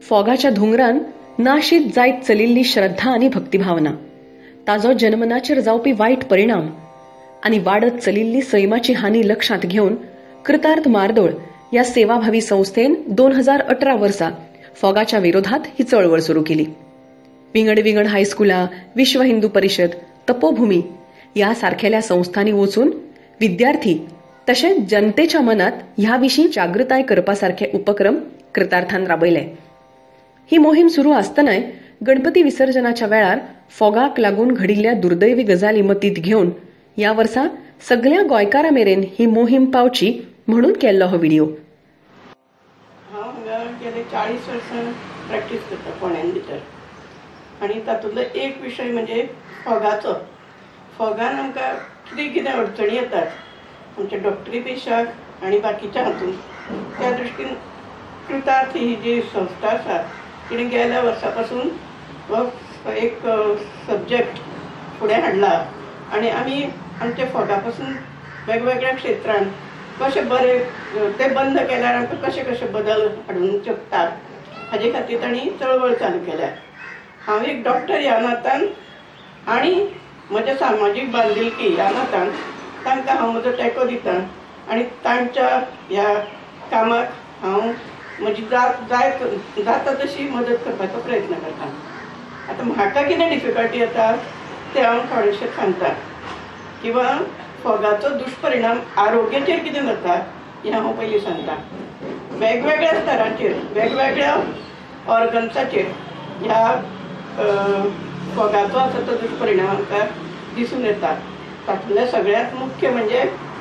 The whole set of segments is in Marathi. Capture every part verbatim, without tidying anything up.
फोगाच्या धुंगरान नाशीत जायत चलिल्ली श्रद्धा आनी भक्तिभावना, ताजो जन्मनाचेर जावपी वायट परिणाम आनी वाडत चलिल्ली सैमाची हानी लक्षांत घेवन कृतार्थ मार्दोळ ह्या सेवाभावी संस्थेन दोन हजार अठरा वर्सा फोगाच्या विरोधात ही चळवळ सुरू केली. विंगड विंगड हायस्कुला, विश्व हिंदू परिषद, तपोभूमी ह्या सारखेल्या संस्थांनी वचून विद्यार्थी तशेंच जनतेच्या मनात ह्या विशीं जागृताय करपासारखे उपक्रम कृतार्थान राबयले. ही मोहीम सुरू आसतनाय गणपती विसर्जनाच्या वेळार फोगाक लागून घडिल्ल्या दुर्दैवी गजाली मतींत घेवन ह्या वर्सा सगळ्या गोंयकारां मेरेन ही मोहीम पावची म्हणून केल्लो हो व्हिडिओ. हांव हांगा गेले चाळीस वर्सां प्रॅक्टीस करता फोंड्यान भितर, आनी तातूंतलो एक विशय म्हणजे फोगाचो. फोगान आमकां कितें कितें अडचणी येतात आमच्या डॉक्टरी पेशाक आनी बाकीच्या हातून. त्या दृश्टीन कृतार्थ ही जी संस्था आसा तिणें गेल्या वर्सा पासून हो एक सब्जेक्ट फुडें हाडला आनी आमी आमच्या फोगा पासून वेगवेगळ्या क्षेत्रांत कशें बरें ते बंद केल्यार आमकां कशे कशे बदल हाडूंक शकतात हाजे खातीर तांणी चळवळ चालू केल्या. हांव एक डॉक्टर ह्या नातान आनी म्हज्या सामाजीक बांदिलकी ह्या नातान तांकां हांव म्हजो तेंको दितां आनी तांच्या ह्या कामाक हांव म्हजी जात जाय जाता तशी मदत करपाचो प्रयत्न करतां. आतां म्हाका कितें डिफिकल्टी येता तें हांव थोडेशें सांगतां, किंवां फोगाचो दुश्परिणाम आरोग्याचेर कितें जाता हें हांव पयलीं सांगतां. वेगवेगळ्या स्तराचेर वेगवेगळ्या ऑर्गन्साचेर ह्या फोगाचो आसा तो दुश्परिणाम आमकां दिसून येता. तातूंतले सगळ्यांत मुख्य म्हणजे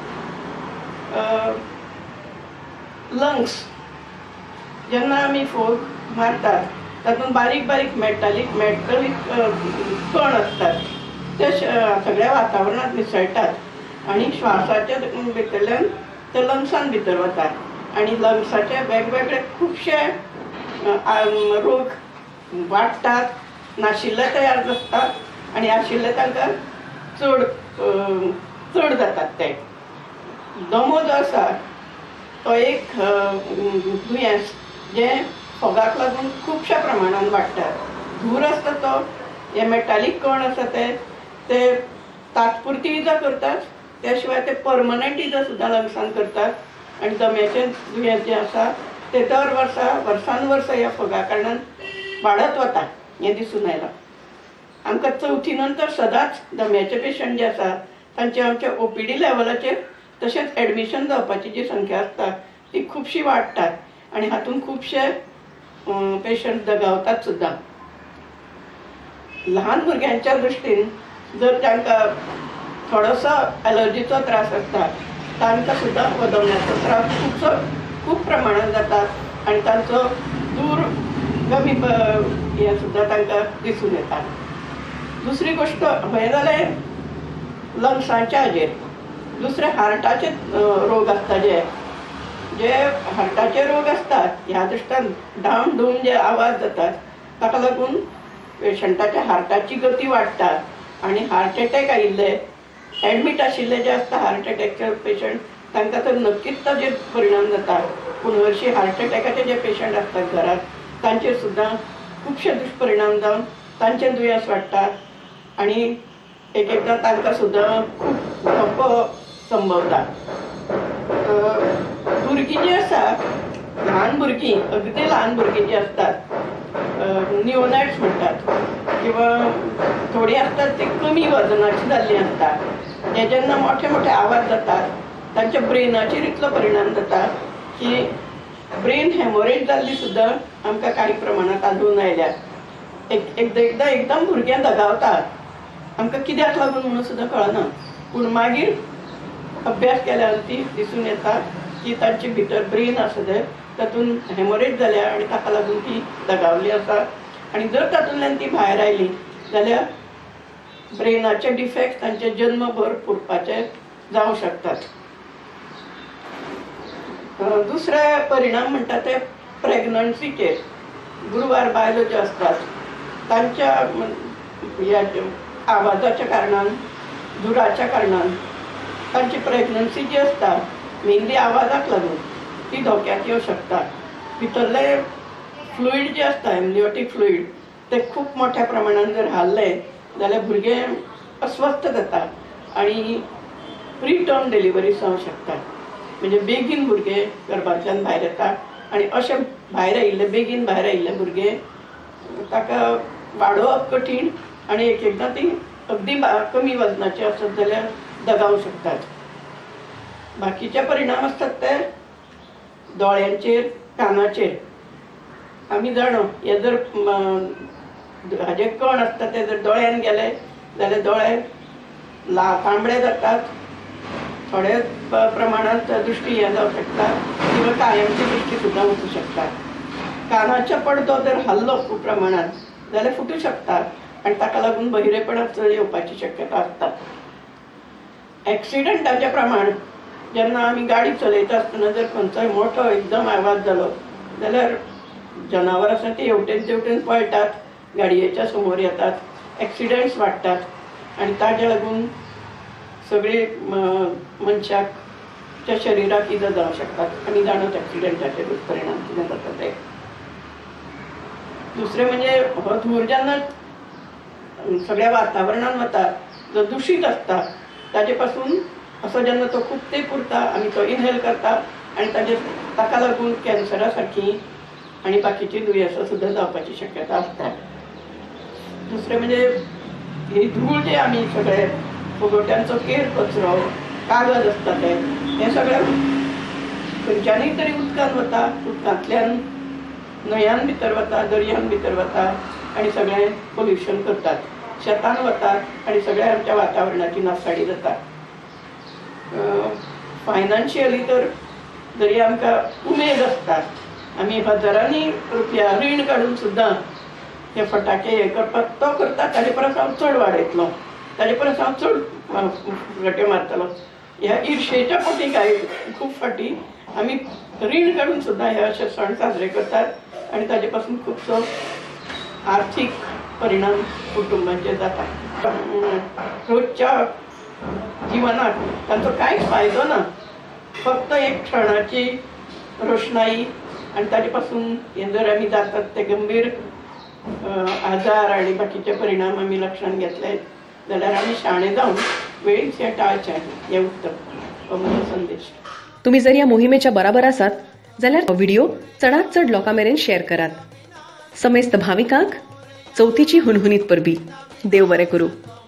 लंग्स. जेन्ना आमी फोग मारतात तातूंत बारीक बारीक मेटालीक मेटलीक कण आसतात ते सगळ्या वातावरणांत मिसळटात आनी श्वासाच्या भितरल्यान ते लंग्सान भितर वतात आनी लंग्साचे वेगवेगळे खुबशे रोग वाडटात, नाशिल्ले तयार जातात आनी आशिल्ले तांकां चड चड जातात. ते दमो जो आसा तो एक दुयेंस जे फोगाक लागून खुबश्या प्रमाणान वाडटा. धूर आसता तो, हे मेटालीक कण आसा ते ते तात्पुरती इजा करतात, त्या शिवाय ते परमनंट इजा सुद्दां लंग्सान करतात आनी दम्याचें दुयेंस जें आसा ते दर वर्सा वर्सान वर्स ह्या फोगा कारणान वाडत वता हें दिसून आयलां. आमकां चवथी नंतर सदांच दम्याचे पेशंट जे आसा तांचे आमच्या ओपीडी लेवलाचेर तशेंच एडमिशन जावपाची जी संख्या आसता ती खुबशी वाडटात आनी हातूंत खुबशे पेशंट दगावतात सुद्दां. ल्हान भुरग्यांच्या दृश्टीन जर तांकां थोडोसो एलर्जीचो त्रास आसता तांकां सुद्दां हो दम्याचो त्रास खुबसो खूब प्रमाणांत जातात आनी तांचो दूर कमी हें सुद्दां तांकां दिसून येता. दुसरी गोश्ट हें जालें लंग्साच्या हाजेर. दुसरे हार्टाचे रोग आसता जे जे हार्टाचे रोग असतात ह्या दृश्टान डाम डूम जे आवाज जातात ताका लागून पेशंटाच्या हार्टाची गती वाडटा आनी हार्ट एटॅक आयिल्ले एडमीट आशिल्ले जे आसता हार्ट अटॅकचे पेशंट तांकां तर नक्कीच ताजेर परिणाम जाता. पूण हरशीं हार्ट अटॅकाचे जे पेशंट आसतात घरांत तांचेर सुद्दां खुबशे दुश्परिणाम जावन तांचें दुयेंस वाडटा आनी एक एकदां तांकां सुद्दां खूब धोको संभवता. भुरगीं जीं आसा ल्हान भुरगीं अगदी ल्हान भुरगीं जीं आसतात निओनॅट्स म्हणटात किंवां थोडीं आसतात ती कमी वजनाची जाल्लीं आसतात. हे जेन्ना मोठे मोठे आवाज जातात तांच्या ब्रेनाचेर इतलो परिणाम जाता की ब्रेन हेमोरेज जाल्ली सुद्दां आमकां कांय प्रमाणांत आढळून आयल्या. एक एकदां एकदम भुरग्यां दगावतात आमकां कित्याक लागून म्हणून सुद्दां कळना, पूण मागीर अभ्यास केल्यार ती दिसून येता की तांचे भितर ब्रेन आसा ते तातूंत हेमोरेज जाल्या आनी ताका लागून ती दगावली आसा. आनी जर तातूंतल्यान ती भायर आयली जाल्यार ब्रेनाचे डिफेक्ट तांचे जन्मभर उरपाचे जावं शकतात. दुसरे परिणाम म्हणटा ते प्रेग्नन्सीचेर. गुरुवार बायलो ज्यो आसतात तांच्या ह्या आवाजाच्या कारणान धुराच्या कारणान तांची प्रेग्नन्सी जी आसता मेनली आवाजाक लागून ती धोक्यात येवं शकता. भितरले फ्लुईड जे असता एम्निओटीक फ्लुईड ते खूप मोठ्या प्रमाणात जर हाल्ले जाल्यार भुरगे अस्वस्थ जाता आणि प्रीटर्म डिलिव्हरी जावंक शकता. म्हणजे बेगीन भुरगे गर्भांतल्यान भायर येता आणि अशे भायर आयिल्ले बेगीन भायर आयिल्ले भुरगे ताका वाडोवप कठीण आणि एक एकदां ती अगदी कमी वजनाची आसत जाल्यार दगावंक शकतात. बाकीचे परिणाम असतात ते दोळ्यांचेर कानाचेर. आमी जाणो हे जर हाजे कण आसता ते जर दोळ्यान गेले जाल्यार दोळे ला तांबडे जातात, थोडे प्रमाणात दृष्टी हे जावंक शकता किंवा कायमची दृष्टी सुद्दां वचूंक शकता. कानाचो पडदो जर हल्लो खूब प्रमाणात जाल्यार फुटूंक शकता आणि ताका लागून बहिरेपणां चड येवपाची शक्यता आसता. एक्सिडंटाचें प्रमाण जेन्ना आमी गाडी चलयता आसतना जर खंयचोय मोठो एकदम आवाज जालो जाल्यार जनावर आसा ती हेवटेन तेवटेन पळटात, गाडयेच्या समोर येतात, एक्सिडंट्स वाडटात आणि ताजे लागून सगळे मनशाच्या शरिराक इजा जावंक शकतात. आमी जाणत एक्सिडंटाचे दुश्परिणाम कितें जाता ते. दुसरें म्हणजे हो धूर जेन्ना सगळ्या वातावरणान वता जो दूषित आसता ताजे पासून असो जेन्ना तो खूब तेंप उरता आमी तो इनहेल करता आणि ताजे ताका लागून कॅन्सरा सारखी आणि बाकीची दुयेंसां सुद्दां जावपाची शक्यता आसता. दुसरें म्हणजे ही धूळ जे आमी सगळे फुगोट्यांचो केर कचरो कागद आसता ते हे सगळें खंयच्यानय तरी उदकान वता, उदकांतल्यान न्हंयान भितर वता, दर्यान भितर वता आणि सगळें पोल्युशन करतात. शेतान वतात आणि सगळ्या आमच्या वातावरणाची नासाडी जाता. फायनान्शियली तर जरी आमकां उमेद आसता आमी हजारांनी रुपया रीण काडून सुद्दां हे फटाके हे करपाक तो करता ताजे परस हांव चड वाडयतलो, ताजे परस हांव चड फटाके मारतलो. ह्या इर्शेच्या पोटी काय खूब फाटी आमी रीण काडून सुद्दां हे अशे सण साजरे करतात आणि ताजे पासून खुबसो आर्थीक परिणाम कुटुंबांचेर जाता. रोजच्या जिवनात तांचो कांयच फायदो ना, फक्त एक क्षणाची रोशनाई आणि ताजे पासून हे जर आमी जातात ते गंभीर आजार आणि बाकीचे परिणाम आमी लक्षांत घेतले जाल्यार आमी शाणे जावन वेळीच हे टाळचें हें उत्तम हो म्हजो संदेश. तुम्ही जर या मोहिमेच्या बराबर आसात जाल्यार हो व्हिडिओ चडांत चड लोकां मेरेन शेअर करात. समेस्त भाविकांक चवथीची हुनहुनीत परबी. देव बरें करूं.